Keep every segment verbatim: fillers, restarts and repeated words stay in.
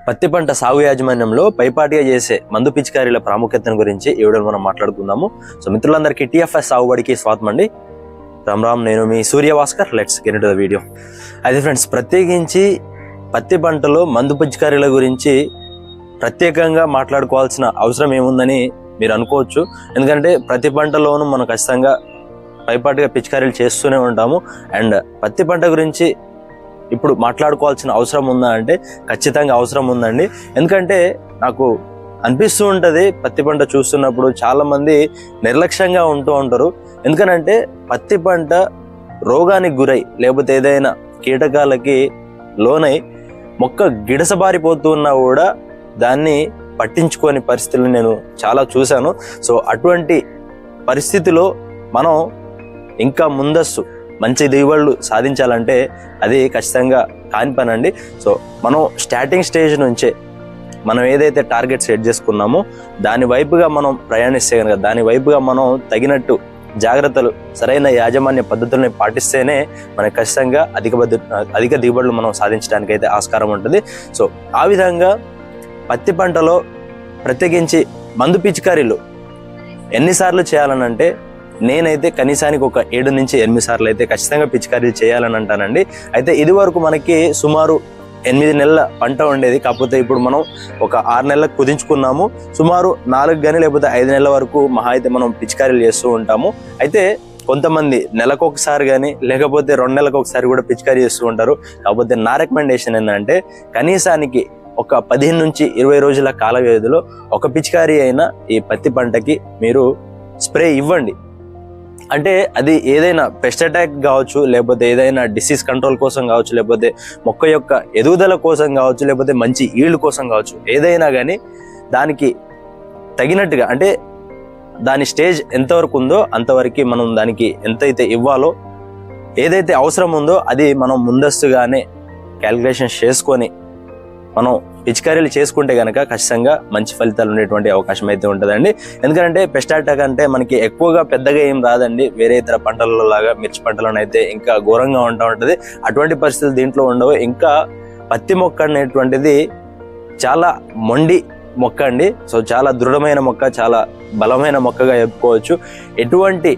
పత్తి పంట సాగు యాజమాన్యంలో పైపాటిగా చేసే మందు పిచికారీల ప్రాముఖ్యతను గురించి ఈ వీడియోలో మనం మాట్లాడుకుందాము. సో మిత్రులందరికీ టీఎఫ్ఎస్ సాగుబడికి స్వాగతం అండి. రామ్ రామ్, నేను మీ Suryabhaskar. Let's get into the video. అయితే ఫ్రెండ్స్, ప్రత్యేకించి పత్తి పంటలో మందు పిచికారీల గురించి ప్రత్యేకంగా మాట్లాడుకోవాల్సిన అవసరం ఏముందని మీరు అనుకోవచ్చు. ఎందుకంటే ప్రతి పంటలోనూ మనం ఖచ్చితంగా పైపాటిగా పిచికారీలు చేస్తూనే ఉంటాము. అండ్ పత్తి పంట గురించి ఇప్పుడు మాట్లాడుకోవాల్సిన అవసరం ఉందా అంటే ఖచ్చితంగా అవసరం ఉందండి. ఎందుకంటే నాకు అనిపిస్తూ ఉంటుంది, పత్తి పంట చూస్తున్నప్పుడు చాలా మంది నిర్లక్ష్యంగా ఉంటూ ఉంటారు. ఎందుకనంటే పత్తి పంట రోగానికి గురై లేకపోతే ఏదైనా కీటకాలకి లోనై మొక్క గిడసబారిపోతున్నా కూడా దాన్ని పట్టించుకోని పరిస్థితులు నేను చాలా చూశాను. సో అటువంటి పరిస్థితిలో మనం ఇంకా ముందస్తు మంచి దిగుబడులు సాధించాలంటే అది ఖచ్చితంగా కాని పని అండి. సో మనం స్టార్టింగ్ స్టేజ్ నుంచే మనం ఏదైతే టార్గెట్ సెట్ చేసుకున్నామో దాని వైపుగా మనం ప్రయాణిస్తే కనుక, దాని వైపుగా మనం తగినట్టు జాగ్రత్తలు, సరైన యాజమాన్య పద్ధతుల్ని పాటిస్తేనే మనకు ఖచ్చితంగా అధిక అధిక దిగుబడులు మనం సాధించడానికి అయితే ఆస్కారం ఉంటుంది. సో ఆ విధంగా పత్తి పంటలో ప్రత్యేకించి మందు పిచికారీలు ఎన్నిసార్లు చేయాలని అంటే నేనైతే కనీసానికి ఒక ఏడు నుంచి ఎనిమిది సార్లు అయితే ఖచ్చితంగా పిచికారీలు చేయాలని అంటానండి. అయితే ఇది వరకు మనకి సుమారు ఎనిమిది నెలల పంట ఉండేది, కాకపోతే ఇప్పుడు మనం ఒక ఆరు నెలలకు కుదించుకున్నాము. సుమారు నాలుగు కానీ లేకపోతే ఐదు నెలల వరకు మహా అయితే మనం పిచికారీలు చేస్తూ ఉంటాము. అయితే కొంతమంది నెలకు ఒకసారి కానీ లేకపోతే రెండు నెలలకు ఒకసారి కూడా పిచికారీ చేస్తూ ఉంటారు. కాకపోతే నా రికమెండేషన్ ఏంటంటే కనీసానికి ఒక పదిహేను నుంచి ఇరవై రోజుల కాల వ్యవధిలో ఒక పిచికారీ అయినా ఈ పత్తి పంటకి మీరు స్ప్రే ఇవ్వండి. అంటే అది ఏదైనా పెస్ట్ అటాక్ కావచ్చు, లేకపోతే ఏదైనా డిసీజ్ కంట్రోల్ కోసం కావచ్చు, లేకపోతే మొక్క యొక్క ఎదుగుదల కోసం కావచ్చు, లేకపోతే మంచి ఈల్డ్ కోసం కావచ్చు, ఏదైనా కానీ దానికి తగినట్టుగా అంటే దాని స్టేజ్ ఎంతవరకు ఉందో అంతవరకు మనం దానికి ఎంతైతే ఇవ్వాలో, ఏదైతే అవసరం ఉందో అది మనం ముందస్తుగానే క్యాలిక్యులేషన్ చేసుకొని మనం పిచికారీలు చేసుకుంటే కనుక ఖచ్చితంగా మంచి ఫలితాలు ఉండేటువంటి అవకాశం అయితే ఉంటుందండి. ఎందుకంటే పెస్ట్ అటాక్ అంటే మనకి ఎక్కువగా పెద్దగా ఏం రాదండి. వేరే ఇతర పంటలలో లాగా మిర్చి పంటలను అయితే ఇంకా ఘోరంగా ఉంటూ ఉంటుంది. అటువంటి పరిస్థితులు దీంట్లో ఉండవు. ఇంకా పత్తి మొక్క అనేటువంటిది చాలా మొండి మొక్క అండి. సో చాలా దృఢమైన మొక్క, చాలా బలమైన మొక్కగా చెప్పుకోవచ్చు. ఎటువంటి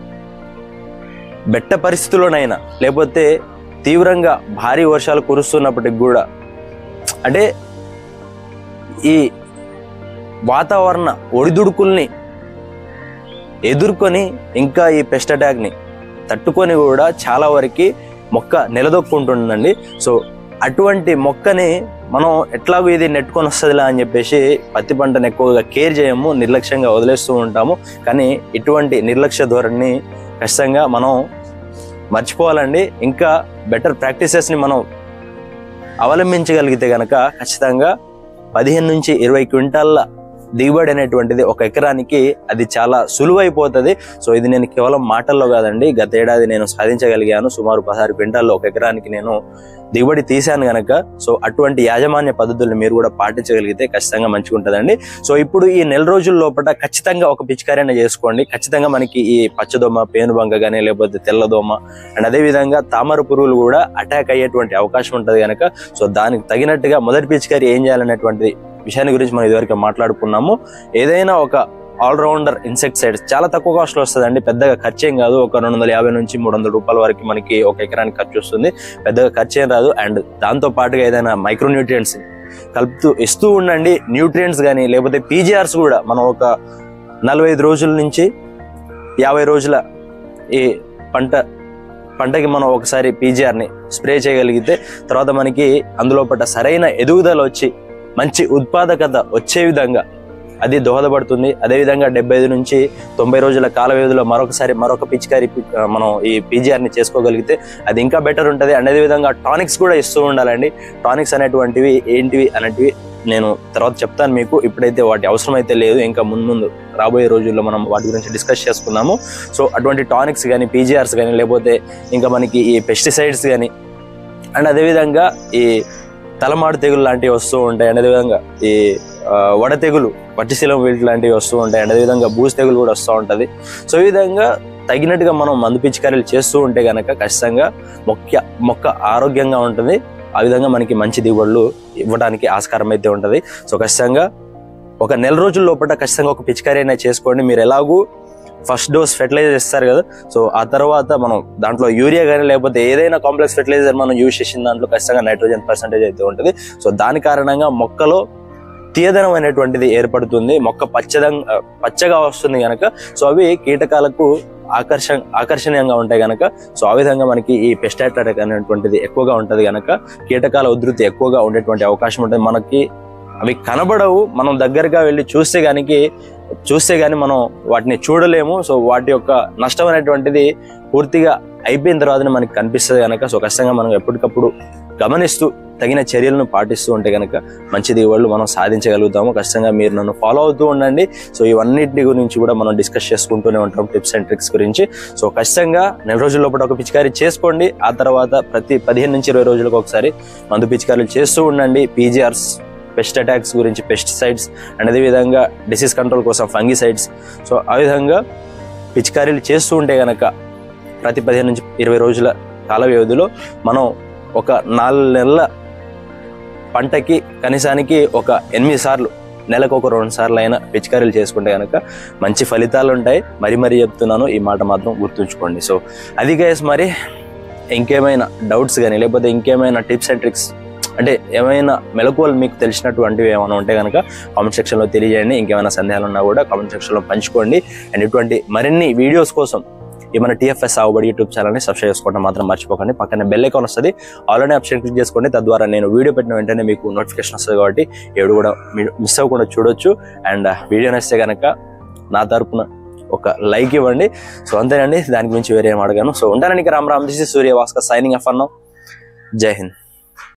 బెట్ట పరిస్థితుల్లోనైనా లేకపోతే తీవ్రంగా భారీ వర్షాలు కురుస్తున్నప్పటికి కూడా, అంటే ఈ వాతావరణ ఒడిదుడుకుల్ని ఎదుర్కొని ఇంకా ఈ పెస్ట్ అటాక్ని తట్టుకొని కూడా చాలా వరకు మొక్క నిలదొక్కుంటుందండి. సో అటువంటి మొక్కని మనం ఎట్లాగో ఇది నెట్టుకొని వస్తుందిలా అని చెప్పేసి పత్తి పంటను ఎక్కువగా కేర్ చేయము, నిర్లక్ష్యంగా వదిలేస్తూ ఉంటాము. కానీ ఇటువంటి నిర్లక్ష్య ధోరణిని ఖచ్చితంగా మనం మర్చిపోవాలండి. ఇంకా బెటర్ ప్రాక్టీసెస్ని మనం అవలంబించగలిగితే కనుక ఖచ్చితంగా పదిహేను నుంచి ఇరవై క్వింటాల్ల దిగుబడి అనేటువంటిది ఒక ఎకరానికి అది చాలా సులువైపోతుంది. సో ఇది నేను కేవలం మాటల్లో కాదండి, గత ఏడాది నేను సాధించగలిగాను. సుమారు పదహారు క్వింటాల్లో ఒక ఎకరానికి నేను దిగుబడి తీశాను కనుక, సో అటువంటి యాజమాన్య పద్ధతుల్ని మీరు కూడా పాటించగలిగితే ఖచ్చితంగా మంచిగా ఉంటుందండి. సో ఇప్పుడు ఈ నెల రోజుల లోపల ఖచ్చితంగా ఒక పిచికారీ అయినా చేసుకోండి. ఖచ్చితంగా మనకి ఈ పచ్చదోమ, పేనుబంక కానీ లేకపోతే తెల్లదోమ అండ్ అదేవిధంగా తామర పురుగులు కూడా అటాక్ అయ్యేటువంటి అవకాశం ఉంటుంది కనుక, సో దానికి తగినట్టుగా మొదటి పిచికారీ ఏం చేయాలనేటువంటి విషయాన్ని గురించి మనం ఇదివరకు మాట్లాడుకున్నాము. ఏదైనా ఒక ఆల్రౌండర్ ఇన్సెక్టిసైడ్స్ చాలా తక్కువ కాస్ట్లో వస్తుందండి. పెద్దగా ఖర్చు ఏం కాదు. ఒక రెండు వందల యాభై నుంచి మూడు వందల రూపాయల వరకు మనకి ఒక ఎకరానికి ఖర్చు వస్తుంది. పెద్దగా ఖర్చు ఏం రాదు. అండ్ దాంతో పాటుగా ఏదైనా మైక్రో న్యూట్రియంట్స్ కలుపుతూ ఇస్తూ ఉండండి. న్యూట్రియంట్స్ కానీ లేకపోతే పీజీఆర్స్ కూడా మనం ఒక నలభై ఐదు రోజుల నుంచి యాభై రోజుల ఈ పంట పంటకి మనం ఒకసారి పీజీఆర్ని స్ప్రే చేయగలిగితే తర్వాత మనకి అందులో పట్ట సరైన ఎదుగుదల వచ్చి మంచి ఉత్పాదకత వచ్చే విధంగా అది దోహదపడుతుంది. అదేవిధంగా డెబ్బై ఐదు నుంచి తొంభై రోజుల కాల వ్యవధిలో మరొకసారి మరొక పిచికారీ మనం ఈ పీజీఆర్ని చేసుకోగలిగితే అది ఇంకా బెటర్ ఉంటుంది. అండ్ అదేవిధంగా టానిక్స్ కూడా ఇస్తూ ఉండాలండి. టానిక్స్ అనేటువంటివి ఏంటివి అనేటివి నేను తర్వాత చెప్తాను మీకు. ఇప్పుడైతే వాటి అవసరం అయితే లేదు. ఇంకా ముందు ముందు రాబోయే రోజుల్లో మనం వాటి గురించి డిస్కస్ చేసుకున్నాము. సో అటువంటి టానిక్స్ కానీ, పీజీఆర్స్ కానీ, లేకపోతే ఇంకా మనకి ఈ పెస్టిసైడ్స్ కానీ అండ్ అదేవిధంగా ఈ తలమాడు తెగులు లాంటివి వస్తూ ఉంటాయి. అండ్ అదేవిధంగా ఈ వడ తెగులు, పట్టిశీలం వీటి లాంటివి వస్తూ ఉంటాయి. అండ్ అదేవిధంగా బూజు తెగులు కూడా వస్తూ ఉంటుంది. సో ఈ విధంగా తగినట్టుగా మనం మందు పిచికారీలు చేస్తూ ఉంటే కనుక ఖచ్చితంగా మొక్క మొక్క ఆరోగ్యంగా ఉంటుంది. ఆ విధంగా మనకి మంచి దిగుబడులు ఇవ్వడానికి ఆస్కారం అయితే ఉంటుంది. సో ఖచ్చితంగా ఒక నెల రోజుల లోపల ఖచ్చితంగా ఒక పిచికారీ అయినా చేసుకోండి. మీరు ఎలాగూ ఫస్ట్ డోస్ ఫెర్టిలైజర్ ఇస్తారు కదా, సో ఆ తర్వాత మనం దాంట్లో యూరియా కానీ లేకపోతే ఏదైనా కాంప్లెక్స్ ఫెర్టిలైజర్ మనం యూజ్ చేసిన దాంట్లో ఖచ్చితంగా నైట్రోజన్ పర్సెంటేజ్ అయితే ఉంటుంది. సో దాని కారణంగా మొక్కలో తీయదనం అనేటువంటిది ఏర్పడుతుంది, మొక్క పచ్చదం పచ్చగా వస్తుంది కనుక సో అవి కీటకాలకు ఆకర్షణ ఆకర్షణీయంగా ఉంటాయి కనుక సో ఆ విధంగా మనకి ఈ పెస్ట్ అటాక్ అనేటువంటిది ఎక్కువగా ఉంటుంది కనుక కీటకాల ఉధృతి ఎక్కువగా ఉండేటువంటి అవకాశం ఉంటుంది. మనకి అవి కనబడవు, మనం దగ్గరగా వెళ్ళి చూస్తే గానికి చూస్తే గానీ మనం వాటిని చూడలేము. సో వాటి యొక్క నష్టం అనేటువంటిది పూర్తిగా అయిపోయిన తర్వాతనే మనకి కనిపిస్తుంది కనుక సో ఖచ్చితంగా మనం ఎప్పటికప్పుడు గమనిస్తూ తగిన చర్యలను పాటిస్తూ ఉంటే కనుక మంచి దిగుబడులు మనం సాధించగలుగుతాము. ఖచ్చితంగా మీరు నన్ను ఫాలో అవుతూ ఉండండి. సో ఇవన్నిటి గురించి కూడా మనం డిస్కస్ చేసుకుంటూనే ఉంటాం, టిప్స్ అండ్ ట్రిక్స్ గురించి. సో ఖచ్చితంగా నెల రోజుల లోపల ఒక పిచికారీ చేసుకోండి. ఆ తర్వాత ప్రతి పదిహేను నుంచి ఇరవై రోజులకు ఒకసారి మందు పిచికారీలు చేస్తూ ఉండండి. పీజీఆర్స్, పెస్ట్ అటాక్స్ గురించి పెస్టిసైడ్స్ అండ్ అదేవిధంగా డిసీజ్ కంట్రోల్ కోసం ఫంగిసైడ్స్. సో ఆ విధంగా పిచికారీలు చేస్తూ ఉంటే కనుక ప్రతి పదిహేను నుంచి ఇరవై రోజుల కాల వ్యవధిలో మనం ఒక నాలుగు నెలల పంటకి కనీసానికి ఒక ఎనిమిది సార్లు నెలకు ఒక రెండు సార్లు అయినా పిచికారీలు చేసుకుంటే కనుక మంచి ఫలితాలు ఉంటాయి. మరీ మరీ చెప్తున్నాను, ఈ మాట మాత్రం గుర్తుంచుకోండి. సో అది గైస్, మరి ఇంకేమైనా డౌట్స్ కానీ లేకపోతే ఇంకేమైనా టిప్స్ అండ్ ట్రిక్స్ అంటే ఏమైనా మెలకువలు మీకు తెలిసినటువంటివి ఏమైనా ఉంటే కనుక కామెంట్ సెక్షన్లో తెలియజేయండి. ఇంకేమైనా సందేహాలు ఉన్నా కూడా కామెంట్ సెక్షన్లో పంచుకోండి. అండ్ ఇటువంటి మరిన్ని వీడియోస్ కోసం ఈ మన టీఎఫ్ఎస్ సాగుబడి యూట్యూబ్ ఛానల్ని సబ్స్క్రైబ్ చేసుకోవడం మాత్రం మర్చిపోకండి. పక్కన బెల్ ఐకాన్ వస్తుంది, ఆల్రెడీ ఆప్షన్ క్లిక్ చేసుకోండి. తద్వారా నేను వీడియో పెట్టిన వెంటనే మీకు నోటిఫికేషన్ వస్తుంది కాబట్టి ఏడు కూడా మిస్ అవ్వకుండా చూడొచ్చు. అండ్ వీడియో నచ్చితే కనుక నా తరపున ఒక లైక్ ఇవ్వండి. సో అంతేనండి, దాని గురించి వేరే ఏం అడగాను. సో ఉంటానండి, Ram Ram, this is Surya Bhaskar signing off అన్నాం. జై హింద్.